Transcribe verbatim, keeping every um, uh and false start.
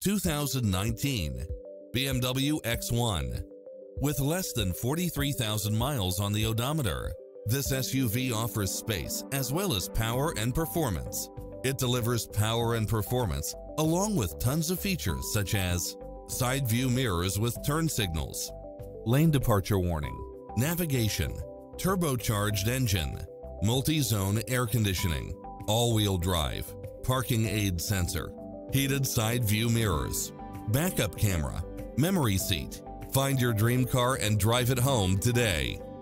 two thousand nineteen B M W X one. With less than forty-three thousand miles on the odometer, this S U V offers space as well as power and performance. It delivers power and performance along with tons of features such as side view mirrors with turn signals, lane departure warning, navigation, turbocharged engine, multi-zone air conditioning, all-wheel drive, parking aid sensor, heated side view mirrors, backup camera, memory seat. Find your dream car and drive it home today.